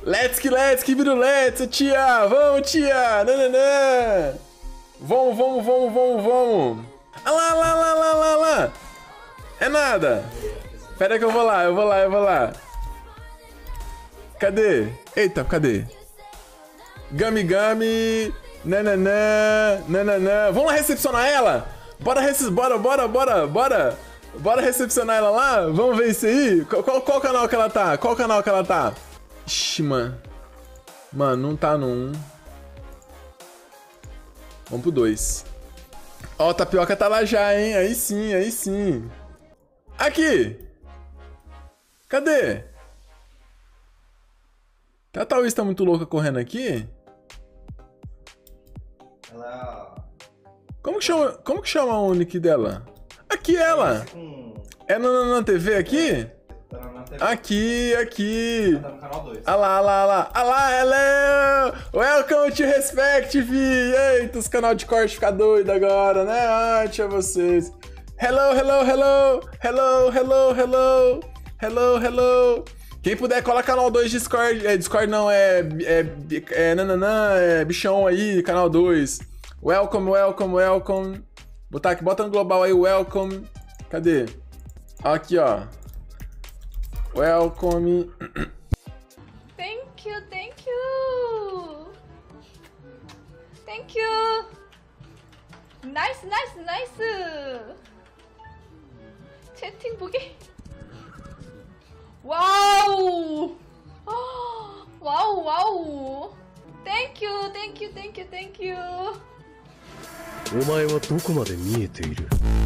Let's que virulete, tia! Vamos, tia! Nananã! Vamos! Ah lá! É nada! Pera que eu vou lá. Cadê? Eita, cadê? Gami, nananã. Vamos lá recepcionar ela? Bora recepcionar ela lá? Vamos ver isso aí? Qual canal que ela tá? Ixi, mano. Mano, não tá no 1. Vamos pro 2. Ó, a Tapioca tá lá já, hein? Aí sim. Aqui! Cadê? A Thaís tá muito louca correndo aqui? Ela... Como que chama o nick dela? Aqui ela! É na TV aqui? Tá na TV. Aqui! Ela tá no canal 2. Ah lá, ela é... Welcome to Respect, vi! Eita, os canal de corte fica doido agora, né? Ai, tinha vocês. Hello! Quem puder, cola canal 2 Discord. Discord não, é bichão aí, canal 2. Welcome. Bota no global aí, welcome. Cadê? Aqui, ó. Welcome. Thank you. Nice. 채팅 보기. 와우. Thank you. お前はどこまで見えている？